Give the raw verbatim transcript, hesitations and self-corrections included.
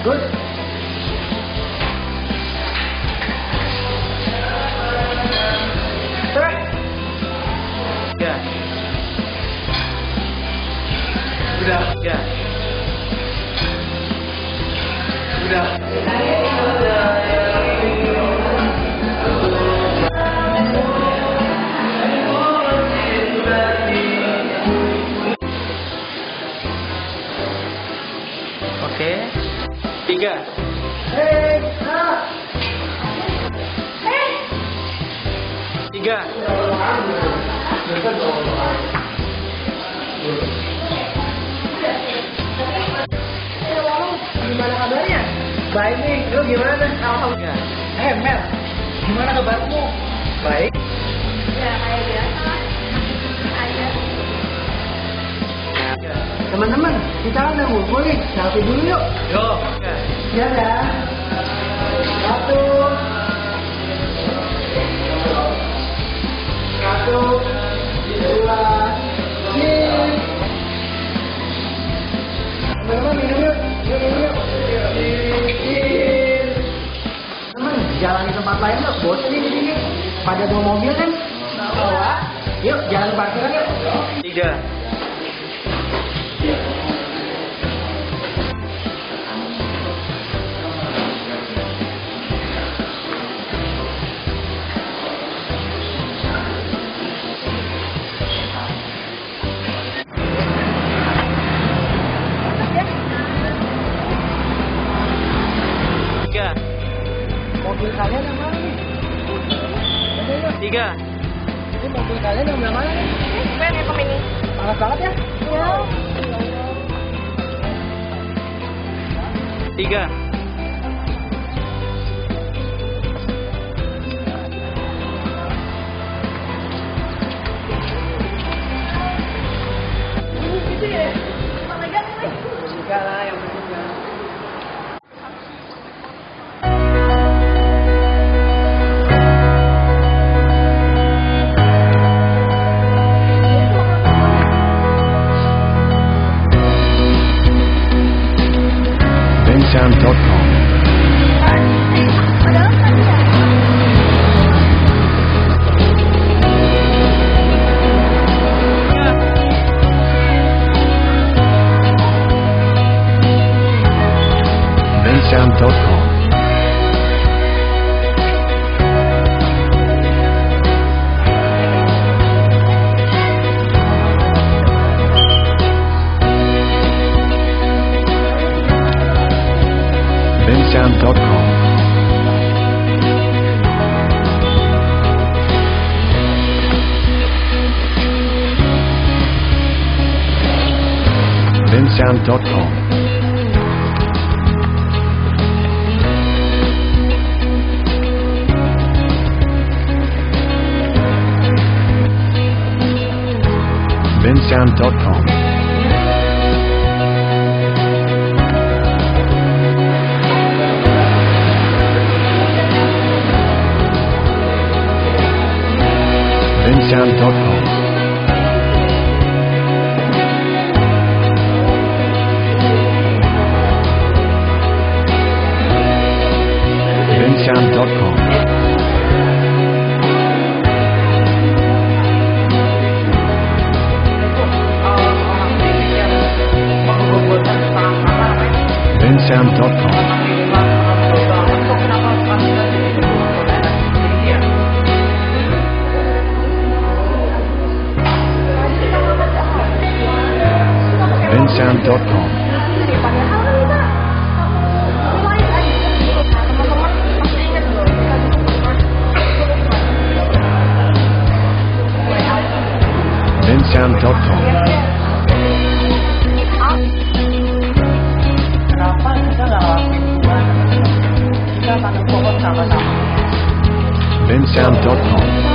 bagus. Ya. Sudah. Ya. Sudah. Oke. Tiga. Hei, ah. Tiga. Gimana kabarnya? Baik nih, lu gimana? Alhamdulillah. Eh, Mel, gimana kabarmu? Baik. Ya, kayak biasa. Aja. Teman-teman, kita kan udah ngumpul nih, selfie dulu yuk. Yo. Ya. Ya kan? Satu. Satu. Dua. Cheers. Teman-teman minum yuk. Yuk, minum yuk. Cheers. Teman, jalan di tempat lain yuk. Bosan nih di sini. Pada bawa mobil kan? Bawa. Yuk, jalan parkiran yuk. Tiga. Tiga. Mobil kalian yang mana nih? Tiga. Ini mobil kalian yang belah mana nih? Gue nepom ini. Panas banget ya? Ya. Tiga. Gitu ya. Sama gak nih? Enggak lah, yang penting kan. bensound dot com. Padahal kan ya. bensound dot com. bensound dot com. bensound dot com. bensound dot com. bensound dot com. bensound dot com. bensound dot com. bensound dot com. bensound dot com. Kenapa kita nggak ngelakuin buat kita tanam pohon sama-sama? bensound dot com.